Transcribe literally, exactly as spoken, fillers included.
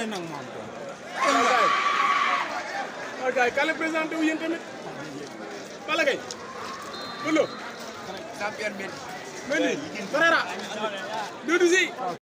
bëre nag moom. waaw gars yi kàlla présenté wu yéen tamit. Balla Gaye. Modou Lo. champion bi. Mendy. Ferreira. Doudou Sy.